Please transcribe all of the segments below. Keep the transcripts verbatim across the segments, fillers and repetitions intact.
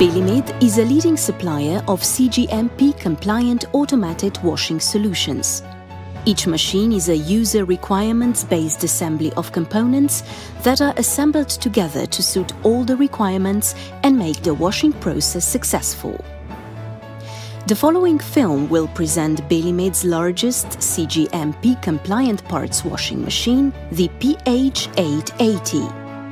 Belimed is a leading supplier of C G M P-compliant automated washing solutions. Each machine is a user requirements-based assembly of components that are assembled together to suit all the requirements and make the washing process successful. The following film will present Belimed's largest C G M P-compliant parts washing machine, the P H eight eighty.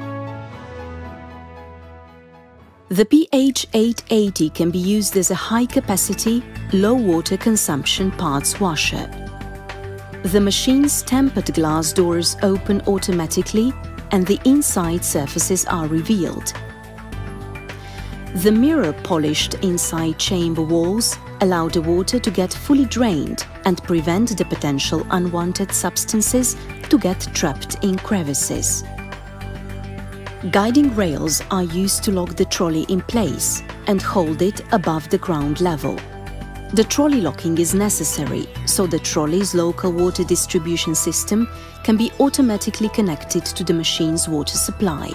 The P H eight eighty can be used as a high-capacity, low-water consumption parts washer. The machine's tempered glass doors open automatically and the inside surfaces are revealed. The mirror-polished inside chamber walls allow the water to get fully drained and prevent the potential unwanted substances to get trapped in crevices. Guiding rails are used to lock the trolley in place and hold it above the ground level. The trolley locking is necessary, so the trolley's local water distribution system can be automatically connected to the machine's water supply.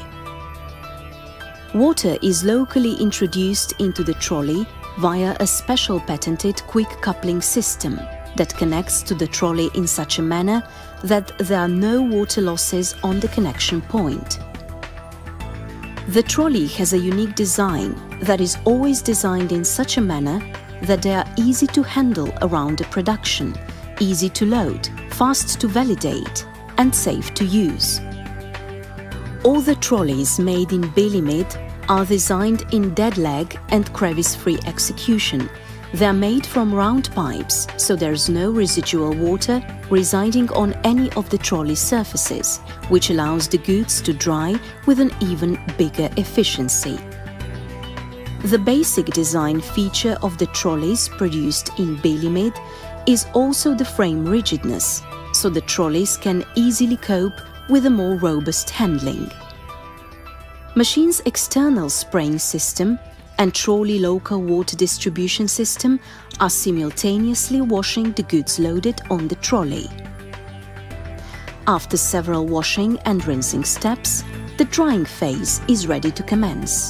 Water is locally introduced into the trolley via a special patented quick coupling system that connects to the trolley in such a manner that there are no water losses on the connection point. The trolley has a unique design that is always designed in such a manner that they are easy to handle around the production, easy to load, fast to validate, and safe to use. All the trolleys made in Belimed are designed in dead leg and crevice-free execution. They are made from round pipes, so there's no residual water residing on any of the trolley surfaces, which allows the goods to dry with an even bigger efficiency. The basic design feature of the trolleys produced in Belimed is also the frame rigidness, so the trolleys can easily cope with a more robust handling. Machine's external spraying system and trolley local water distribution system are simultaneously washing the goods loaded on the trolley. After several washing and rinsing steps, the drying phase is ready to commence.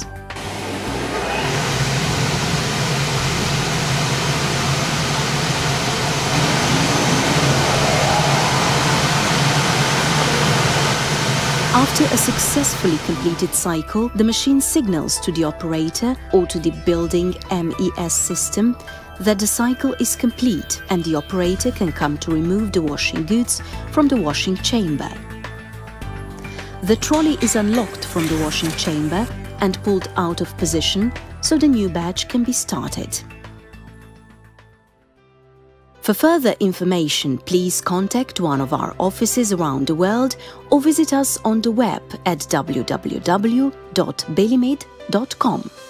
After a successfully completed cycle, the machine signals to the operator or to the building M E S system that the cycle is complete and the operator can come to remove the washing goods from the washing chamber. The trolley is unlocked from the washing chamber and pulled out of position so the new batch can be started. For further information, please contact one of our offices around the world or visit us on the web at w w w dot belimed dot com.